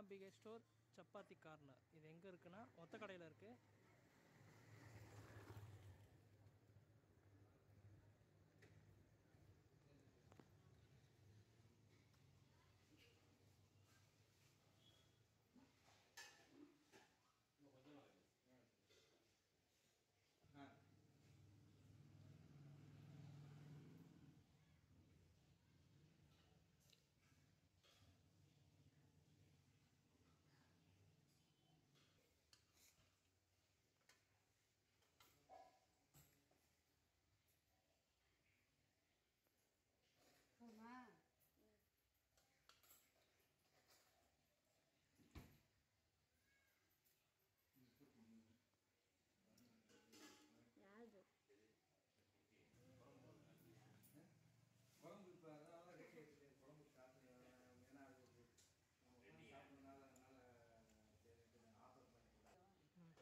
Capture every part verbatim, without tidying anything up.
meenambigai store chapati corner. இது எங்கே இருக்குன்னா ஒத்தக்கடையில் இருக்குது. Mama. Yaadu. குழம்பு இப்போ அதனால தான் ரெடி ஆகிடுது. குழம்பு சாப்பிட்டு ஏன்னா அது சாப்பிட்றதுனால அதனால் சரி ஆஃபர் பண்ணிக்கலாம்.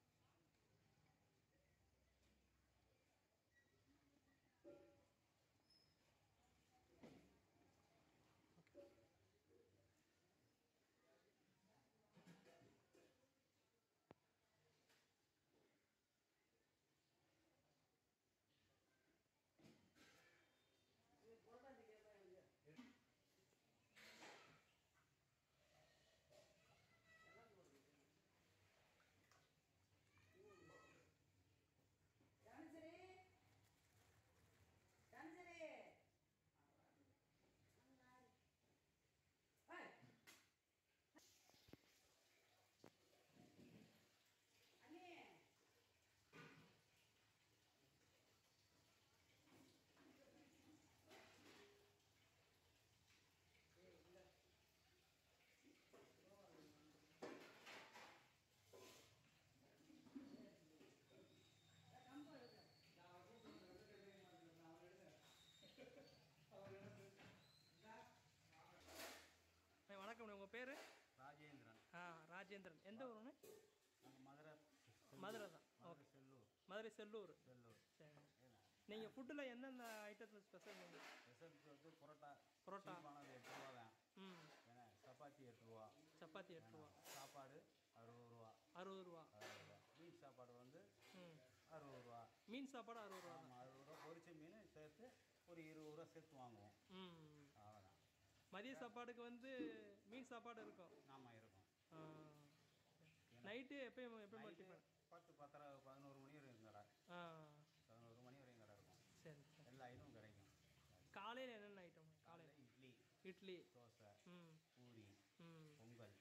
வணக்கம், உங்கள் பேர்? ராஜேந்திரன். ஆ, ராஜேந்திரன். எந்த ஊருன்னு? மதுரை. மதுரை தான். ஓகே. செல்லூர். மதுரை செல்லூர். செல்லூர். சரி. நீங்கள் ஃபுட்டில் எந்தெந்த ஐட்டத்தில் ஸ்பெஷல்? நீங்கள் ஸ்பெஷல் வந்து பரோட்டா. பரோட்டா எட்டு ரூபா தான். ம். ஏன்னா சப்பாத்தி எட்டு ரூபா. சப்பாத்தி எட்டு ரூபா. சாப்பாடு அறுபது ரூபா. அறுபது ரூபா. அறுபது ரூபா. மீன் சாப்பாடு வந்து ம் அறுபது ரூபா. மீன் சாப்பாடு அறுபது ரூபா. ஆமாம், அறுபது ரூபா. பொரிச்ச மீன் சேர்த்து ஒரு இருபது ரூபா சேர்த்து வாங்குவோம். ம். அவ்வளோதான். மதிய சாப்பாடுக்கு வந்து மீன் சாப்பாடு இருக்கும். ஆமாம், இருக்கும். நைட்டு எப்பயும் எப்பயும் டிஃபன் பத்து பத்தரை பதினோரு மணி வரைக்கும் கடை. ஆ, பதினோரு மணி வரைக்கும் கடை இருக்கும். சரி. எல்லா ஐட்டமும் கிடைக்கும். காலையில் என்னென்ன ஐட்டம்? காலையில் இட்லி, இட்லி, தோசை, ம் பூரி, ம் பொங்கல்,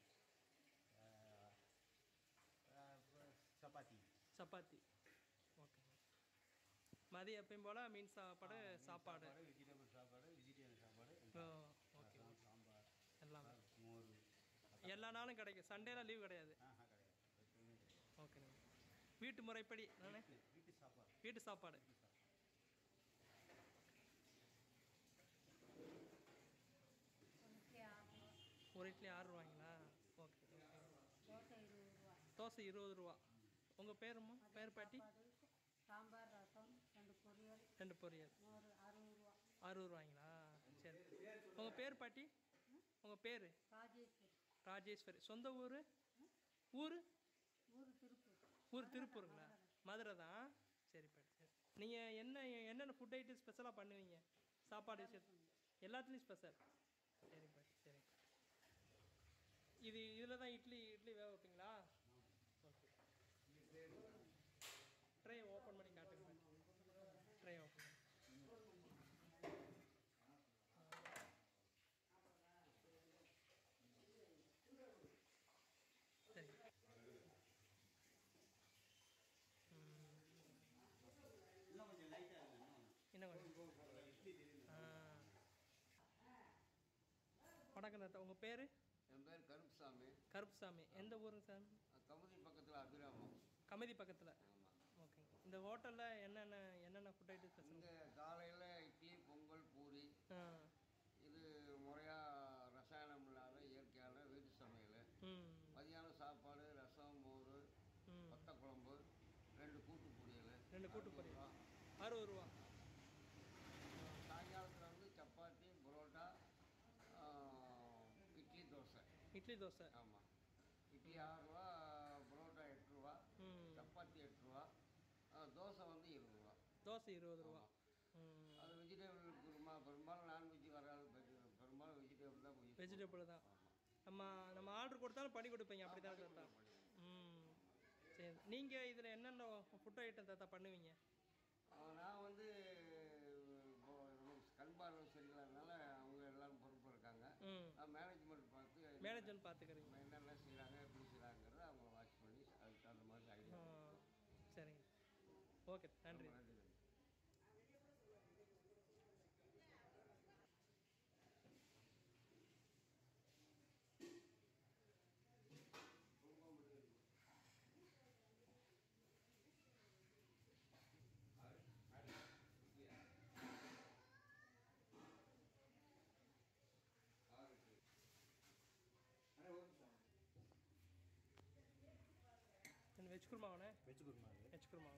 சப்பாத்தி. சப்பாத்தி. ஓகே. மதியம் எப்பயும் போல் மீன் சாப்பாடு, சாப்பாடு, வெஜிடபிள் சாப்பாடு, வெஜிடேரியன் சாப்பாடு. ஓ, ஓகே. சாம்பார் எல்லாமே மோர் எல்லா நாளும் கிடைக்கும். சண்டேலாம் லீவ் கிடையாது. ஆஹா கிடையாது. ஓகே. வீட்டு முறைப்படி நானே வீட்டு சாப்பாடு. வீட்டு சாப்பாடு. ஒரு இட்லி ஆறு ரூபாய்ங்களா? ஓகே. தோசை இருபது ரூபா. உங்கள் பேருமா? பேர் பாட்டி? சாம்பார், ரசம், ரெண்டு பொரியல். ரெண்டு பொரியல் அறுபது ரூபா. அறுபது ரூபாய்ங்களா? சரி. உங்கள் பேர் பாட்டி? உங்கள் பேர்? ராஜேஸ்வரி. ராஜேஸ்வரி. சொந்த ஊர்? ஊர் ஊர் திருப்பூர். ஊர் திருப்பூருங்களா? மதுரை தான். சரி பாட்டி, சரி. நீங்கள் என்ன என்னென்ன ஃபுட் ஐட்டம் ஸ்பெஷலாக பண்ணுவீங்க? சாப்பாடு விஷயத்து எல்லாத்துலேயும் ஸ்பெஷல். சரி பாட்டி, சரி. இது இதில் தான் இட்லி இட்லி வேக வைப்பீங்களா? ஓகே. ட்ரை ஓப்பன் பண்ணி காட்டுங்க. ட்ரை ஓப்பன் பண்ணி. சரி. இன்னும் கொஞ்சம் வணக்கம். உங்கள் பேர்? என் பேர் கருப்புசாமி. கருப்புசாமி. எந்த ஊருங்க சார்? கமுதி பக்கத்தில் அபிராமம். கமுதி பக்கத்தில். ஓகேங்க. இந்த ஹோட்டலில் என்னென்ன என்னென்ன ஃபுட் ஐட்டம்? இந்த காலையில் இட்லி, பொங்கல், பூரி. இது முறையாக ரசாயனம் இல்லாத இயற்கையான வீட்டு சமையல். மதியானம் சாப்பாடு, ரசம், மோர், வத்த குழம்பு, ரெண்டு கூட்டு பொரியல். ரெண்டு கூட்டு பொரியல் அறுபது ரூபா. சாயங்காலத்தில் வந்து சப்பாத்தி, பரோட்டா, இட்லி, தோசை. இட்லி இட்லி தோசை. ஆமாம், இட்லி ஆறு ரூபா, புரோட்டா எட்டு ரூபா, சப்பாத்தி எட்டு ரூபா, தோசை வந்து இருபது ரூபா. தோசை இருபது ரூபா. அது வெஜிடபிள் குருமா, பெரும்பாலும் நான்வெஜ் வராது, பெரும்பாலும் வெஜிடபிள் தான். வெஜிடபிள் தான். நம்ம நம்ம ஆர்டர் கொடுத்தாலும் பண்ணி கொடுப்பீங்க அப்படி தான் தாத்தா? ம், சரி. நீங்கள் இதில் என்னென்ன ஃபுட் ஐட்டம் தாத்தா பண்ணுவீங்க? நான் வந்து கண் பார்வை சரியில்லாதனால அவங்க எல்லாரும் பொறுப்பு இருக்காங்க. நான் மேனேஜ்மெண்ட் பார்த்து மேனேஜ்மெண்ட் பார்த்துக்கிறீங்க. என்னென்ன செய்கிறாங்க, எப்படி செய்கிறாங்கிறத அவங்கள வாட்ச் பண்ணி அதுக்கு தகுந்த மாதிரி ஐடியா. சரிங்க, ஓகே, நன்றி. நன்றி. வெஜ் குருமாவண்ணே? வெஜ் குருமா. வெஜ் குருமா.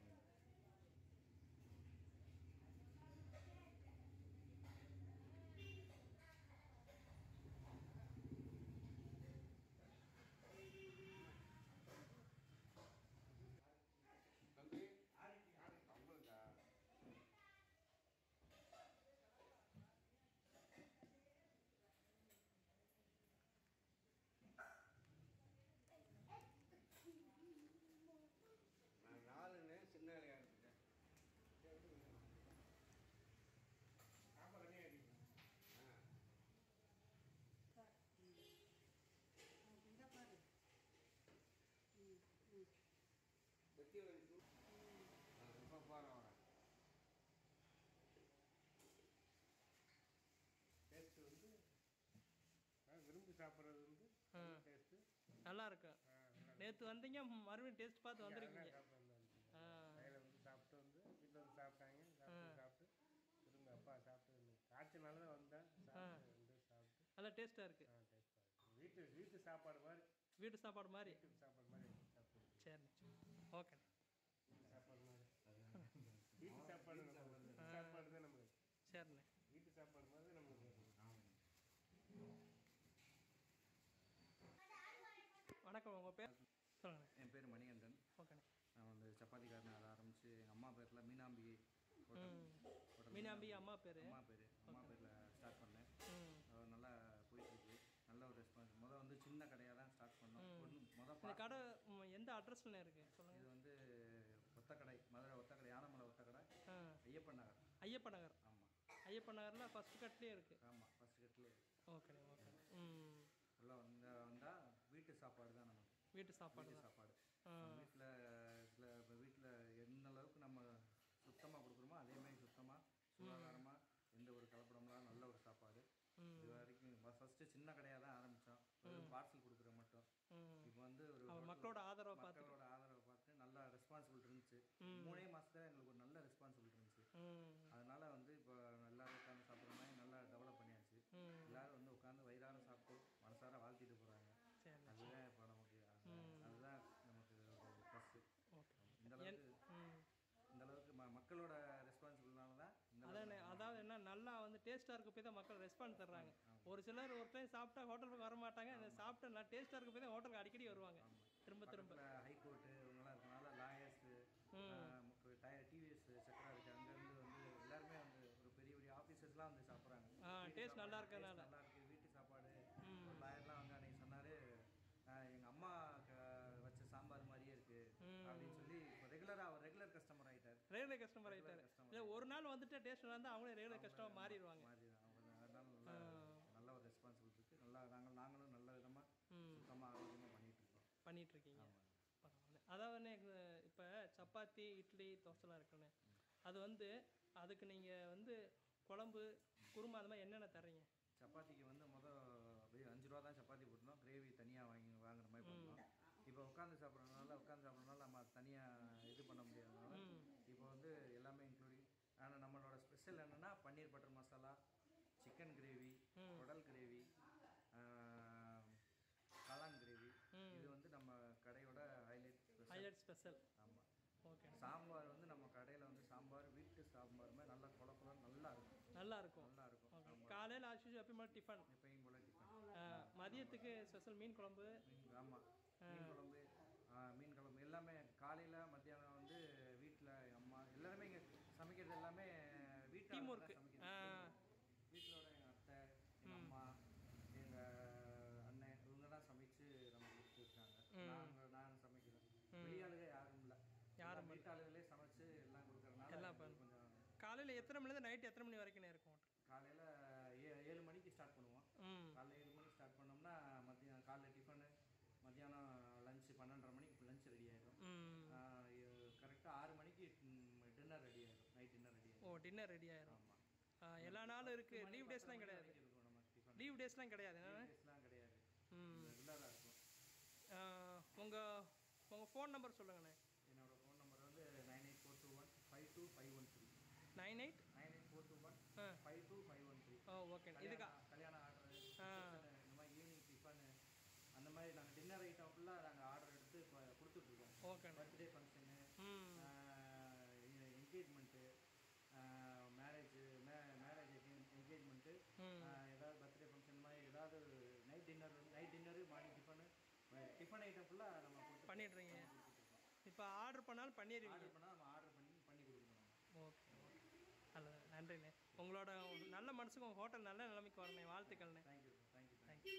நாலுன்னு சின்ன வேலையாக இருக்குங்க. இந்த பாரு. வெட்டி வலிக்கு இப்போ பாரு வரேன். டேஸ்ட்டு வந்து விரும்பி சாப்பிட்றது வந்து டேஸ்ட்டு நல்லா இருக்கும். நேற்று வந்தீங்க, மறுபடியும் டேஸ்ட் பார்த்து வந்துருக்கீங்க. கையில் வந்து சாப்பிட்டு வந்து வீட்டில் வந்து சாப்பிட்டாங்க, சாப்பிட்டு சாப்பிட்டு திரும்ப அப்பா சாப்பிட்டு காய்ச்சல் தான் வந்தேன், சாப்பிட்டு வந்து சாப்பிட்டு நல்லா டேஸ்ட்டாக இருக்குது. ஆ டேஸ்ட்டாக இருக்குது. வீட்டு வீட்டு சாப்பாடு மாதிரி. வீட்டு சாப்பாடு மாதிரி. வீட்டு சாப்பாடு மாதிரி சாப்பிட்டு. சரி, ஓகே. சாப்பாடு மாதிரி வீட்டு சாப்பாடு நம்ம சாப்பாடு தான் நம்மளுக்கு. சரிண்ணே, வீட்டு சாப்பாடு மாதிரி நம்மளுக்கு. வணக்கம், உங்கள் பேர் சொல்லுங்கண்ணே. என் பேர் மணிகண்டன். ஓகேண்ணே. நான் வந்து சப்பாத்திக்காரனை அதை ஆரம்பித்து எங்கள் அம்மா பேரில் மீனாம்பிகை ஹோட்டல் ஹோட்டல் மீனாம்பிகை அம்மா பேர்? அம்மா பேர் அம்மா பேரில் ஸ்டார்ட் பண்ணேன். அது நல்லா போயிட்டுருக்கு, நல்ல ஒரு ரெஸ்பான்ஸ். முதல் வந்து சின்ன கடையாக தான் ஸ்டார்ட் பண்ணோம். ஒன்று மொதல் இந்த கடை எந்த அட்ரஸ்ல இருக்குது சொல்லுங்கள்? இது வந்து ஒத்தக்கடை, மதுரை ஒத்தக்கடை, யானமலை ஒத்தக்கடை, ஐயப்பன் நகர். ஐயப்பன் நகர். ஆமாம், ஐயப்பன் நகரில் ஃபஸ்ட் கட்லேயே இருக்குது. ஆமாம், ஃபஸ்ட் கட்லேயே. Okay, okay. ம், நல்லா வந்து வந்தால் வீட்டு சாப்பாடு தான் நமக்கு. வீட்டு சாப்பாடு வீட்டு சாப்பாடு வீட்டில் சில இப்போ வீட்டில் எந்த அளவுக்கு நம்ம சுத்தமாக கொடுக்குறோமோ அதேமாதிரி சுத்தமாக சுகாதாரமாக எந்த ஒரு கலப்படம்லாம் நல்ல ஒரு சாப்பாடு. இது வரைக்கும் ஃபஸ்ட்டு சின்ன கடையாக தான் ஆரம்பித்தோம், பார்சல் கொடுக்குற மட்டும். இப்போ வந்து ஒரு மக்களோட ஆதரவை பார்த்து மக்களோட ஆதரவை பார்த்து நல்லா ரெஸ்பான்சிபிள் இருந்துச்சு. மூணே மாதத்துல எங்களுக்கு ஒரு நல்ல ரெஸ்பான்சிபிள் இருந்துச்சு. அதனால வந்து இப்போ எல்லாரும் உட்காந்து சாப்பிட்ற மாதிரி நல்லா டெவலப் பண்ணியாச்சு. எல்லாரும் வந்து உட்காந்து வயிறார சாப்பிட்டு மனசார வாழ்த்திட்டு போகிறாங்க. அதுதான் இப்போ நமக்கு அதுதான் நமக்கு ஒரு ப்ளஸ்ஸு. இந்த அளவுக்கு இந்த அளவுக்கு ம மக்களோட ரெஸ்பான்சிபிள்னால தான். அதான், அதாவது என்ன, நல்லா வந்து டேஸ்ட்டாக இருக்க போய் தான் மக்கள் ரெஸ்பான்ஸ் தர்றாங்க. ஒரு சிலர் ஒரு டைம் சாப்பிட்டா ஹோட்டலுக்கு வர மாட்டாங்க, அதை சாப்பிட்டா நல்லா டேஸ்ட்டாக இருக்க போய் தான் ஹோட்டலுக்கு அடிக்கடி வருவாங்க திரும்ப திரும்ப. ஹைகோர்ட்டு இவங்கெல்லாம் இருக்கனால லாயர்ஸு, டிவிஎஸ் சக்கரா இருக்குது, அங்கேருந்து வந்து எல்லாருமே வந்து ஒரு பெரிய பெரிய ஆஃபீஸர்ஸ்லாம் வந்து சாப்பிட்றாங்க. டேஸ்ட் நல்லா இருக்கிறதுனால நல்லா இருக்குது வீட்டு சாப்பாடு. லாயர்லாம் வந்து அன்றைக்கி சொன்னார், எங்கள் அம்மா வச்ச சாம்பார் மாதிரியே இருக்குது அப்படின்னு சொல்லி இப்போ ரெகுலராக அவர் ரெகுலர் கஸ்டமர் ஆகிட்டார். ரெகுலர் கஸ்டமர் ஆகிட்டார். இல்லை, ஒரு நாள் வந்துட்டு டேஸ்ட் வந்து அவங்களே ரெகுலர் கஸ்டமர் மாறிடுவாங்க. மாறிடுவாங்க. அதனால நல்லா நல்ல ஒரு ரெஸ்பான்சிபிள் இருக்குது. நல்லா நாங்கள் நாங்களும் நல்ல விதமாக சுத்தமாக ஆரோக்கியமாக பண்ணிகிட்ருக்கோம் பண்ணிகிட்ருக்கீங்க. பரவாயில்ல. அதாவது இப்போ சப்பாத்தி, இட்லி, தோசைலாம் இருக்குன்னு, அது வந்து அதுக்கு நீங்கள் வந்து குழம்பு, குருமா அந்த மாதிரி என்னென்ன தர்றீங்க? சப்பாத்திக்கு வந்து மொதல் அஞ்சு ரூபா தான் சப்பாத்தி போட்டணும், கிரேவி தனியாக வாங்கி வாங்குற மாதிரி பண்ணணும். இப்போ உட்காந்து சாப்பிட்றதுனால உட்காந்து சாப்பிட்றதுனால நம்ம தனியாக இது பண்ண முடியாதனால இப்போ வந்து எல்லாமே இன்க்ளூடிங். ஆனால் நம்மளோட ஸ்பெஷல் என்னென்னா paneer butter masala, chicken gravy, குடல் கிரேவி, காளான் கிரேவி. இது வந்து நம்ம கடையோட ஹைலைட் ஹைலைட் ஸ்பெஷல். ஆமாம், ஓகே. சாம்பார் வந்து நம்ம கடையில் வந்து சாம்பார் வீட்டு சாம்பார் மாதிரி நல்லா குழ குழ நல்லா இருக்கும். நல்லா இருக்கும். நல்லா இருக்கும். காலையில் ஆக்சுவலி எப்பயும் போல டிஃபன், எப்பயும் போல டிஃபன். மதியத்துக்கு ஸ்பெஷல் மீன் குழம்பு. ஆமாம், மீன் குழம்பு மீன் குழம்பு எல்லாமே காலையில் மத்தியானம் வந்து வீட்டில் அம்மா எல்லாருமே இங்கே சமைக்கிறது எல்லாமே வீட்டில் டீம் ஒர்க்கு. வீட்டிலோட எங்கள் அத்தை, எங்கள் அம்மா, எங்கள் அண்ணன் இவங்கெல்லாம் சமைச்சு நம்ம கொடுத்துருக்காங்க. நாங்கள் நான் சமைக்கிறேன், வெளியாளுங்க யாரும் இல்லை, யாரும் வீட்டாளுகளே சமைச்சு எல்லாம் கொடுக்குறதுனால எல்லாம் கொஞ்சம். காலையில் எத்தனை மணிலேருந்து நைட்டு எத்தனை மணி வரைக்கும் இருக்கும்? காலையில் ஏ ஏழு மணிக்கு ஸ்டார்ட் பண்ணுவோம். காலையில் ஏழு மணிக்கு ஸ்டார்ட் பண்ணோம்னா மத்தியானம் காலையில் டிஃபனு, மத்தியானம் லஞ்சு பன்னெண்டரை மணிக்கு லஞ்ச் ரெடி ஆகிடும். கரெக்டாக ஆறு மணிக்கு டின்னர் ரெடி ஆகிடும், நைட் டின்னர் ரெடி ஆகிடும். ஓ, டின்னர் ரெடி ஆகிடும். ஆமாம், எல்லா நாளும் இருக்குது, லீவ் டேஸ்லாம் கிடையாது. லீவ் டேஸ்லாம் கிடையாது. டேஸ்லாம் கிடையாது, ரெகுலராக இருக்கும். உங்கள் உங்கள் ஃபோன் நம்பர் சொல்லுங்கண்ணே. என்னோடய ஃபோன் நம்பர் வந்து nine eight four two one five two five one three. Nine eight nine eight four two one five two five one three. ஓ, ஓகே. இதுக்கு கல்யாண ஆர்டர், இந்த மாதிரி ஈவினிங் டிஃபனு, அந்த மாதிரி நாங்கள் டின்னர் ஐட்டம் ஃபுல்லாக நாங்கள் ஆர்டர் எடுத்து இப்போ கொடுத்துட்ருக்கோம். Okay. Birthday function, engagement, marriage மே மேரேஜ் என்கேஜ்மெண்ட்டு, ஏதாவது பர்த்டே ஃபங்க்ஷன் மாதிரி ஏதாவது night dinner night dinner morning tiffin tiffin item ஃபுல்லாக நம்ம பண்ணிடுறீங்க. இப்போ ஆர்டர் பண்ணாலும் பண்ணிடுவீங்க. ஆர்டர் பண்ணால் நம்ம ஆர்டர் பண்ணி பண்ணி கொடுக்கணும். Okay, okay. நல்லது, நன்றிண்ணே. உங்களோட நல்ல மனசுக்கு உங்கள் ஹோட்டல் நல்ல நிலைமைக்கு வரணும். வாழ்த்துக்கள்ண்ணே. Thank you thank you thank you.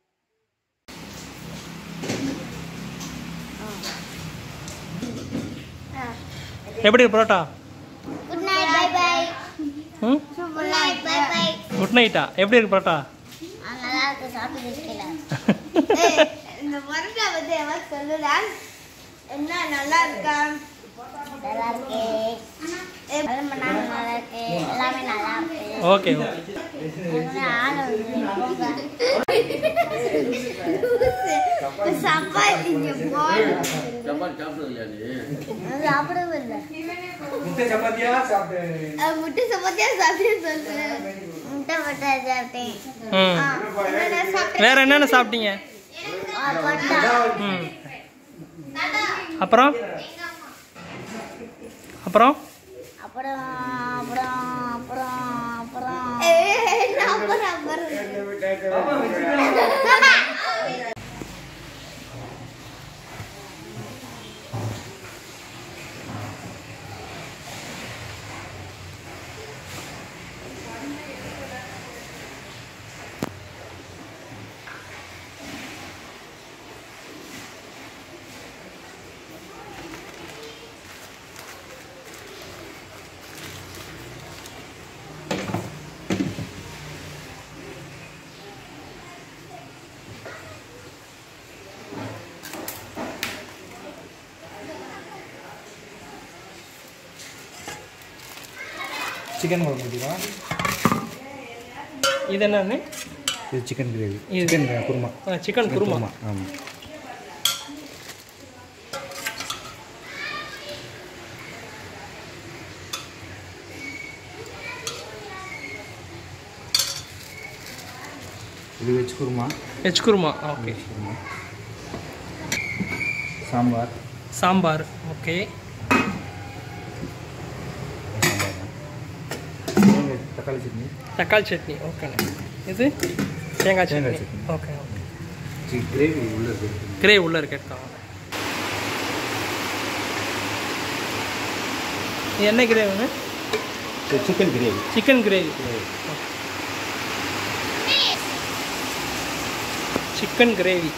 எப்படி parotta? Good night, bye bye. ம், good night, bye bye. Good நைட்டா? எப்படி இருக்கு பரோட்டா? நல்லா இருக்கு, சாப்பிட்டு இருக்கல. இந்த பரோட்டா பத்தி எவன் சொல்லுடா. என்ன நல்லா இருக்கா? நல்லா இருக்கு. எல்லாம் பண்ணாங்க, நல்லா இருக்கு. எல்லாமே நல்லா இருக்கு. Okay, okay. சப்பாத்தி சாப்பிடவே இல்லை. முட்டை சப்பாத்தியா சாப்பிட்டு முட்டை சப்பாத்தியா சாப்பிட்டு சொல்லு. முட்டை பட்டா சாப்பிட்டேன். வேற என்னென்ன சாப்பிட்டீங்க? ம், அப்புறம் அப்புறம் அப்புறம் அப்புறம் அப்புறம் அப்புறம் அப்புறம் சிக்கன் குழம்பு ஊற்றிவா. இது என்னன்னு? இது சிக்கன் கிரேவி, இது சிக்கன் குருமா. சிக்கன் குருமா. ஆமாம். இது veg kurma. Veg kurma, okay. Kurma, sambar. Sambar, okay. தக்காளி சட்னி. தக்காளி சட்னி, ஓகேண்ணே. இது தேங்காய் சட்னி. Chutney, okay, okay. கிரேவி உள்ள இருக்கு. கிரேவி உள்ள இருக்கு. எடுத்துக்கோங்க. இது என்ன கிரேவிங்க? Chicken gravy. Chicken gravy, chicken gravy.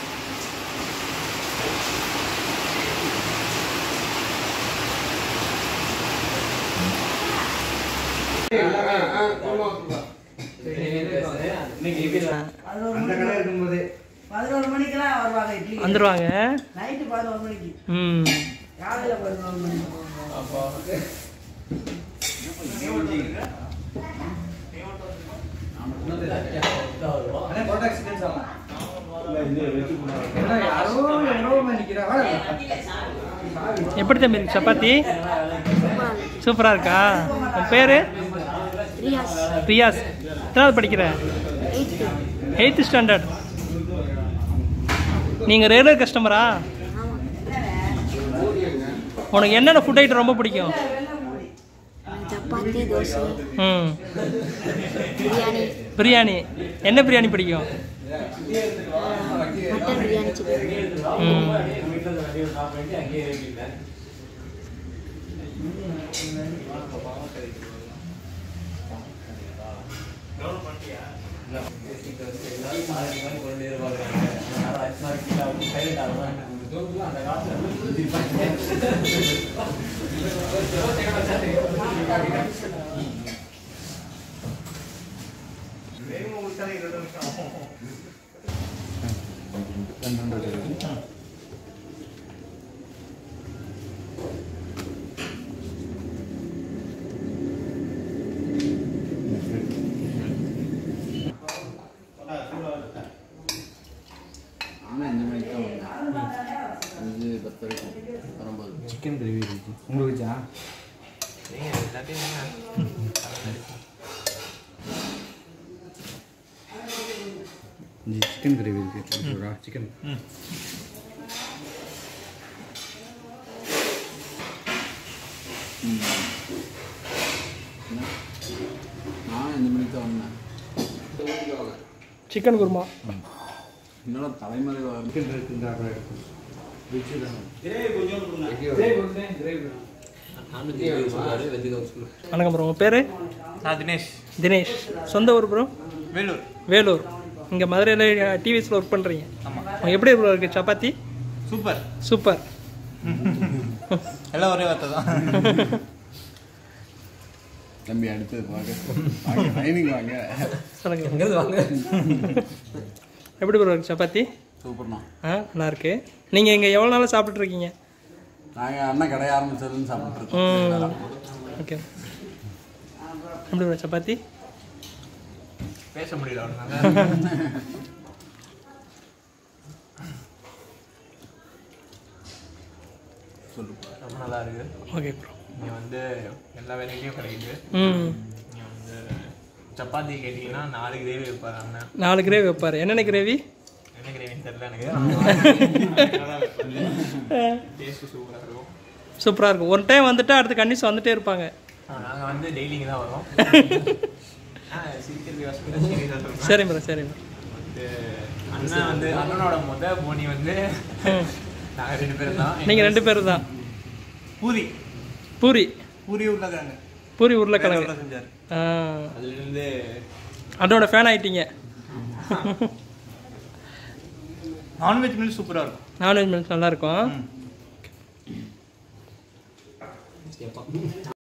பதினோரு மணிக்கெல்லாம் வருவாங்க இட்லி. வந்துருவாங்க நைட்டு பதினோரு மணிக்கு. ம், காலையில் பதினோரு மணிக்கு. எப்படி தம்பி இருக்கு சப்பாத்தி? சூப்பராக இருக்கா? உன் பேர்? ரியாஸ். எத்தனாவது படிக்கிற? Eighth standard. நீங்கள் ரெகுலர் கஸ்டமரா? உனக்கு என்னென்ன ஃபுட் ஐட்டம் ரொம்ப பிடிக்கும்? சப்பாத்தி, தோசை, ம், பிரியாணி. பிரியாணி. என்ன பிரியாணி பிடிக்கும்? Mutton biryani chicken chicken gravy இருக்கு உங்களுக்கு சிக்கன் கிரேவி இருக்கு சிக்கன் நான் இந்த மணிக்கு தான் வந்தேன். சிக்கன் குருமா என்னோட தலைமுறை சிக்கன் இருக்குங்க அப்புறம் இருக்கும் வணக்கம் ப்ரோ உங்கள் பேர்? நான் தினேஷ். தினேஷ். சொந்த ஊர் ப்ரோ? வேலூர். வேலூர். இங்கே மதுரையில் டிவிஎஸில் ஒர்க் பண்ணுறீங்க. ஆமாம். எப்படி ப்ரோ இருக்குது சப்பாத்தி? Super super. எல்லாம் ஒரே வார்த்தை தான். தம்பி அடுத்தது பார்க்க ட்ரைனிங் வாங்க சொல்லுங்க எங்கேருந்து வாங்க. எப்படி ப்ரோ இருக்குது சப்பாத்தி? சூப்பர்ண்ணா. ஆ நல்லா இருக்கு. நீங்கள் இங்கே எவ்வளோ நாளாக சாப்பிட்ருக்கீங்க? நாங்கள் அண்ணன் கடை ஆரம்பிச்சதுன்னு சாப்பிட்ருக்கோம். ஓகே. எப்படி ப்ரோ சப்பாத்தி? பேச முடியல சொல்லுப்பா. ரொம்ப நல்லா இருக்கு. Okay bro. இங்கே வந்து எல்லா வெரைட்டியும் கிடைக்குது. ம். இங்கே வந்து சப்பாத்தி கேட்டிங்கன்னா நாலு கிரேவி வைப்பார் அண்ணன். நாலு கிரேவி வைப்பார். என்னென்ன கிரேவி? என்ன கிரேவின்னு தெரியல எனக்கு. டேஸ்ட்டு சூப்பராக இருக்கும். சூப்பராக இருக்கும். ஒரு டைம் வந்துட்டு அடுத்து கண்டிப்பாக வந்துட்டே இருப்பாங்க. நாங்கள் வந்து டெய்லிங்க தான் வரோம். சரி ப்ரோ சரி ப்ரோ. வந்து அண்ணன் வந்து அண்ணனோட முத போனி வந்து நாங்கள் ரெண்டு பேரும் தான். நீங்கள் ரெண்டு பேர் தான். பூரி பூரி பூரி உருளைக்கிழங்கு பூரி உருளைக்கிழங்கு செஞ்சார். ஆ அதுலேருந்து அதோட ஃபேன் ஆகிட்டீங்க. நான்வெஜ் மீல் சூப்பராக இருக்கும். நான்வெஜ் மீல்ஸ் நல்லாயிருக்கும்.